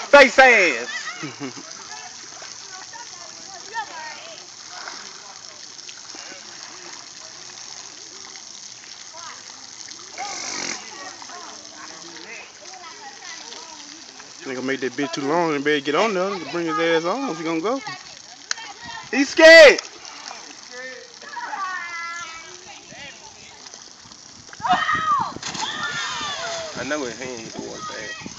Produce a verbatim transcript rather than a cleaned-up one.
Face ass. Nigga make that bitch too long and better get on there and bring his ass on if he gonna go. He's scared. I know his hand hit the water fast.